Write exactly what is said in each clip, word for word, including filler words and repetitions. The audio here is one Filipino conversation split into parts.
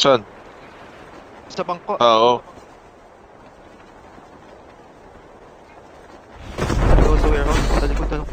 Saan? Sa bangko. Ah, oo. Go sa warehouse. Sa likod na.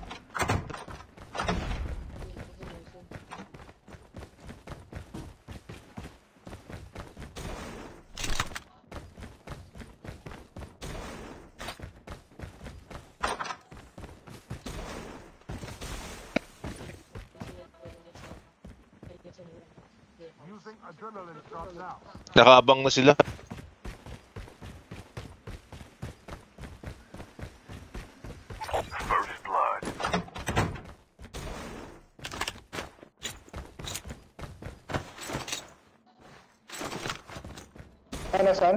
Nakaabang na sila. First blood. Ano, saan?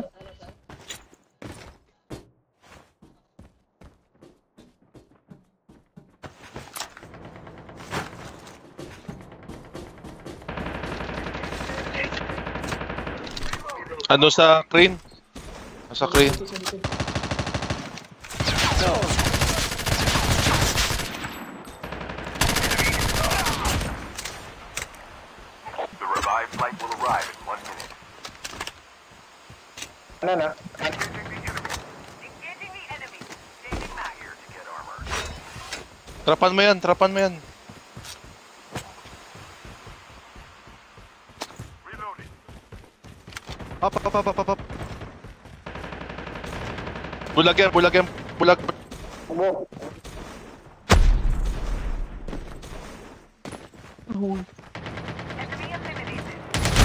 Ano sa crane? Nasa crane. The revived flight will arrive in one minute. Ano na? Engaging the enemy. Changing mag here to get armor. Trapan mo yan, trapan mo yan. Reloading. Up, up, up, up, up, up. Bulag yan, bulag yan, bulag. Ubo. Enemy eliminated.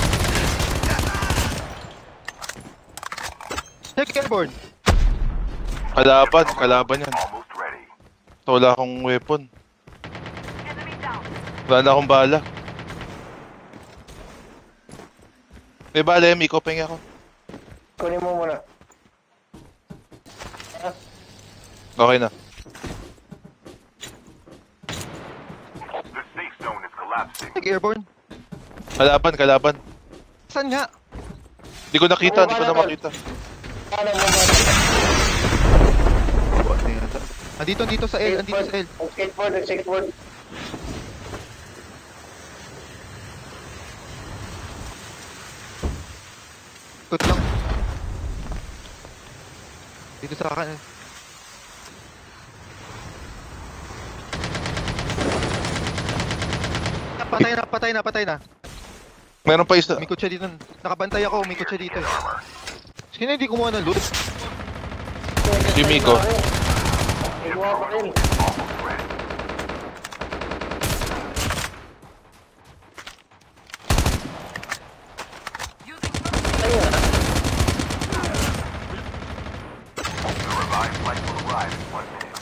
Check airborne. Kalaban, kalaban yan. Almost ready. Ito, wala akong weapon. Enemy down. Wala na akong bala. May bala yan, Miko, pengi ako. Kunin mo muna. Okay na. The safe zone is collapsing. Check airborne. Kalaban, kalaban. Saan nga? Di ko nakita, di ko na makita. Ano mo ba? Buwan na yata. Andito, andito sa L, andito sa L. Ang skateboard, ang skateboard. Ikot lang. Dito sa akin eh. Patay na, patay na, patay na. Meron pa isa. Umikot siya dito. Nakabantay ako, umikot siya dito. Sino hindi kumuha ng loot? Si Miko. Iguha pa rin. Almost ready. Ayun na. The revived flight will arrive in one minute.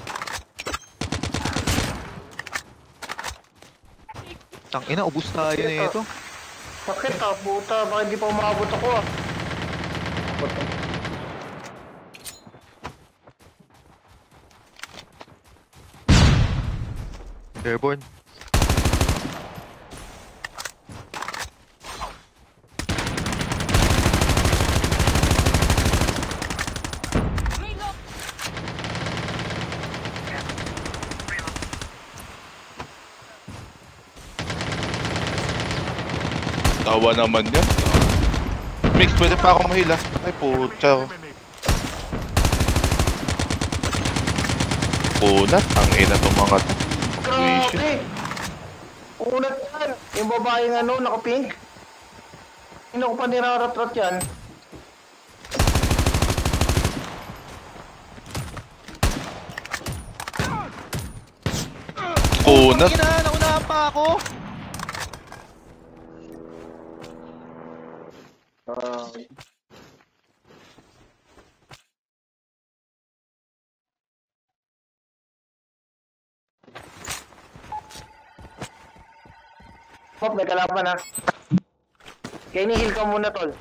Tangina, ubus tayo na ito. Sakit ah, puta. Bakit di pa umabot ako ah? Airborne. Tawa naman yan. Mix, pwede pa akong mahila. Ay, putya. Punat, ang ina itong mga to. Grabe! Unat yan! Yung babaeng ano, naka-pink. Hindi ko pa nirarat-rat yan. Punat. Tangina, naunahan pa ako. Ah, Pop, may kalaban ha. Kaya ni-heal ka muna, tol.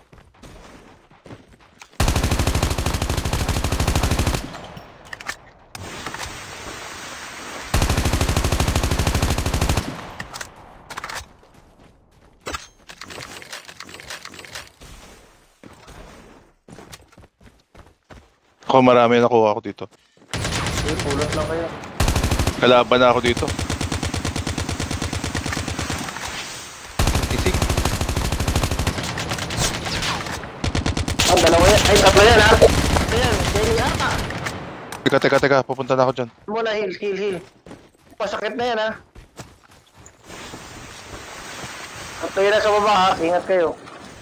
Ako marami nakuha ako dito. Eh, pulot lang kayo. Kalaban na ako dito. Isig. dalawa yan. Ay, tatlo yan ha. Ayan, Kenny ha. Teka, teka, teka. Pupunta na ako dyan. Muna, heal, heal, heal. Masakit na yan ha. Tatlo yan na sa baba ha. Ingat kayo.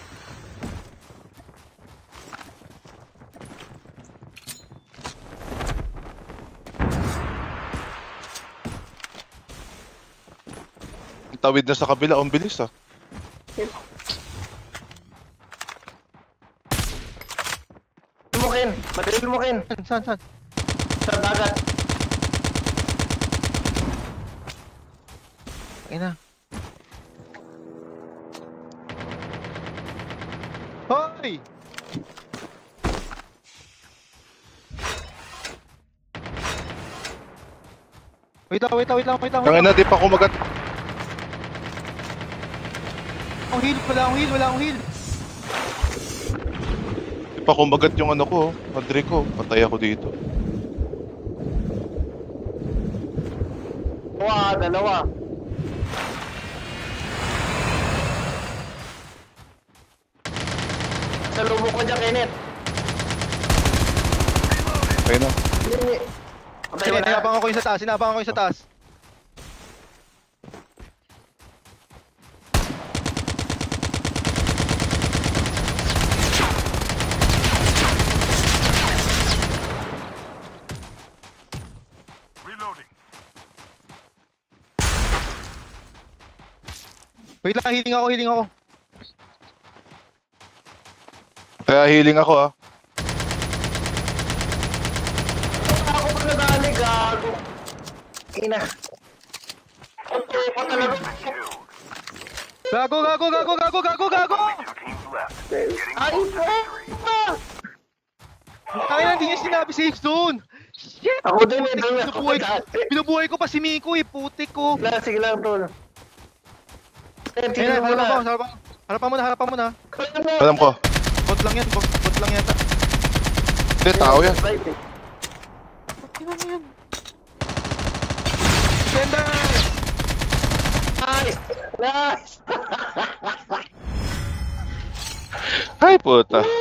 Tawid na sa kabila. Ang bilis ah. Mo Ken, madril mo Ken. Saan, saan? Sa dagat. Ay na. Hoy! Wait lang, wait lang, wait lang, wait lang. Tangin na, di pa kumagat. Ang heal, wala akong heal, wala akong heal. Di pa kumagat yung ano ko. Madre ko. Patay ako dito. Dalawa, dalawa. Sa lubo ko dyan, Kenneth. Okay na. Patay Sige, mo na. sinabang ako yung sa taas, sinabang ako yung sa taas. Reloading. Wait lang, healing ako, healing ako. Kaya healing ako ah. Ako pa nadali, gago. Ina. Okay, pa talaga. Killed. Gago, gago, gago, gago, gago, gago! Two teams left. Getting Ay, pa! Kaya hindi niya sinabi safe zone! Shit! Ako din eh, Putik, doon ako binubuhay, dati. binubuhay ko pa si Miko eh, putik ko! Sige lang, sige lang, tol. Eh, Ayun tignan na, mo harapan mo, na. harapan, harapan mo na, harapan mo na. Alam ko. Bot lang yan, bot, bot lang yata. Hindi, tao yan. Right, eh. Tingnan mo yan. Sender! Nice! Nice! Ay, puta.